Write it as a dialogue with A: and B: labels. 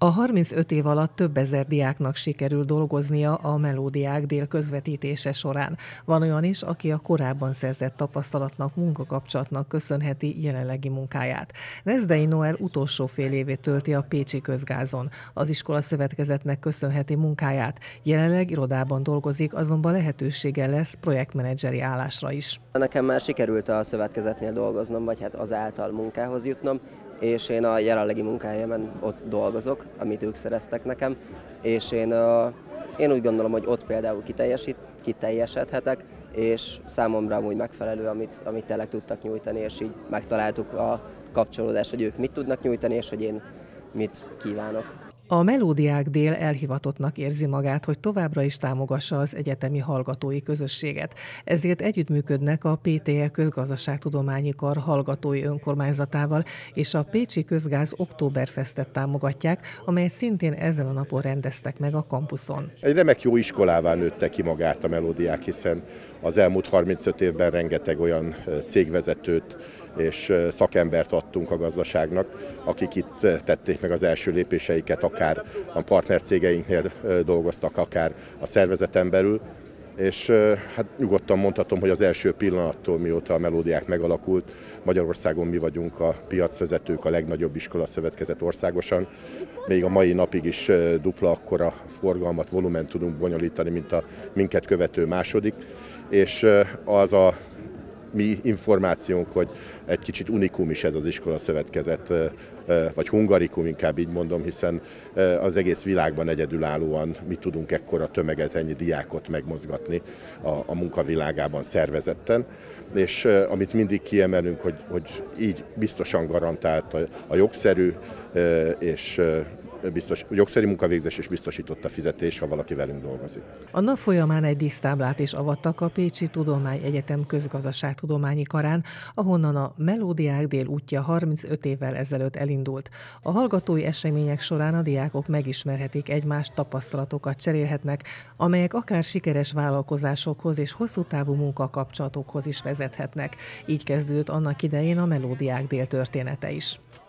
A: A 35 év alatt több ezer diáknak sikerül dolgoznia a Melódiák Dél közvetítése során. Van olyan is, aki a korábban szerzett tapasztalatnak, munkakapcsolatnak köszönheti jelenlegi munkáját. Nezdei Noel utolsó fél évét tölti a Pécsi Közgázon. Az iskola szövetkezetnek köszönheti munkáját. Jelenleg irodában dolgozik, azonban lehetősége lesz projektmenedzseri állásra is.
B: Nekem már sikerült a szövetkezetnél dolgoznom, vagy hát azáltal munkához jutnom, és én a jelenlegi munkahelyemen ott dolgozok, amit ők szereztek nekem, és én úgy gondolom, hogy ott például kiteljesedhetek, és számomra amúgy megfelelő, amit tényleg tudtak nyújtani, és így megtaláltuk a kapcsolódást, hogy ők mit tudnak nyújtani, és hogy én mit kívánok.
A: A Melódiák Dél elhivatottnak érzi magát, hogy továbbra is támogassa az egyetemi hallgatói közösséget. Ezért együttműködnek a PTE Közgazdaságtudományi Kar hallgatói önkormányzatával, és a Pécsi Közgáz Októberfestet támogatják, amelyet szintén ezen a napon rendeztek meg a kampuszon.
C: Egy remek jó iskolává nőtte ki magát a Melódiák, hiszen az elmúlt 35 évben rengeteg olyan cégvezetőt és szakembert adtunk a gazdaságnak, akik itt tették meg az első lépéseiket, akár a partnercégeinknél dolgoztak, akár a szervezeten belül, és hát nyugodtan mondhatom, hogy az első pillanattól, mióta a Melódiák megalakult, Magyarországon mi vagyunk a piacvezetők, a legnagyobb iskolaszövetkezet országosan. Még a mai napig is dupla akkora forgalmat, volument tudunk bonyolítani, mint a minket követő második, és az a mi információnk, hogy egy kicsit unikum is ez az iskolaszövetkezet, vagy hungarikum, inkább így mondom, hiszen az egész világban egyedülállóan mi tudunk ekkora tömeget, ennyi diákot megmozgatni a munkavilágában szervezetten. És amit mindig kiemelünk, hogy így biztosan garantált a jogszerű és jogszerű munkavégzés és biztosított a fizetés, ha valaki velünk dolgozik.
A: A nap folyamán egy dísztáblát is avattak a Pécsi Tudományegyetem Közgazdaságtudományi Karán, ahonnan a Melódiák Dél útja 35 évvel ezelőtt elindult. A hallgatói események során a diákok megismerhetik egymást, tapasztalatokat cserélhetnek, amelyek akár sikeres vállalkozásokhoz és hosszú távú munkakapcsolatokhoz is vezethetnek. Így kezdődött annak idején a Melódiák Dél története is.